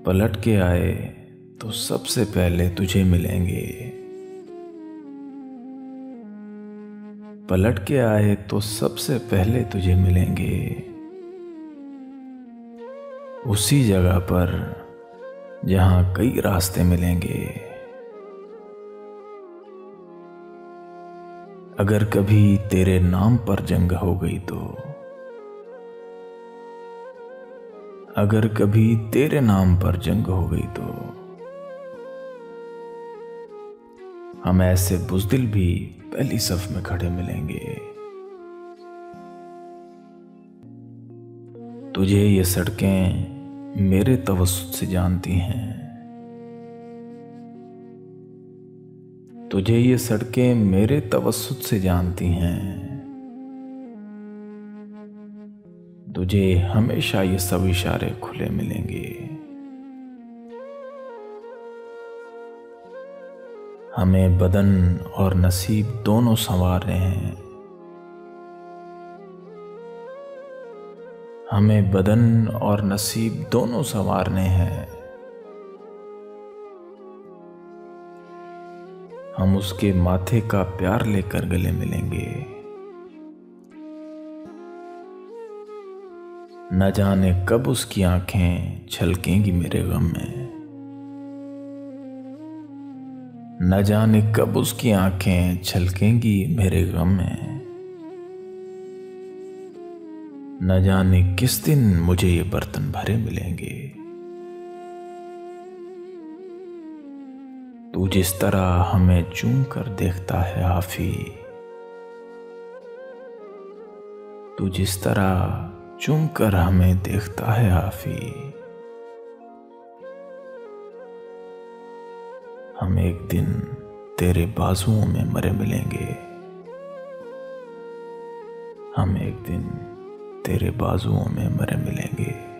पलट के आए तो सबसे पहले तुझे मिलेंगे। पलट के आए तो सबसे पहले तुझे मिलेंगे, उसी जगह पर जहां कई रास्ते मिलेंगे। अगर कभी तेरे नाम पर जंग हो गई तो, अगर कभी तेरे नाम पर जंग हो गई तो हम ऐसे बुज़दिल भी पहली सफ में खड़े मिलेंगे। तुझे ये सड़कें मेरे तवस्सुत से जानती हैं, तुझे ये सड़कें मेरे तवस्सुत से जानती हैं। तुझे हमेशा ये सब इशारे खुले मिलेंगे। हमें बदन और नसीब दोनों संवारने हैं, हमें बदन और नसीब दोनों संवारने हैं। हम उसके माथे का प्यार लेकर गले मिलेंगे। न जाने कब उसकी आंखें छलकेंगी मेरे गम में, न जाने कब उसकी आंखें छलकेंगी मेरे गम में। न जाने किस दिन मुझे ये बर्तन भरे मिलेंगे। तू जिस तरह हमें चूम कर देखता है आफी, तू जिस तरह चूम कर हमें देखता है आफी, हम एक दिन तेरे बाजुओं में मरे मिलेंगे। हम एक दिन तेरे बाजुओं में मरे मिलेंगे।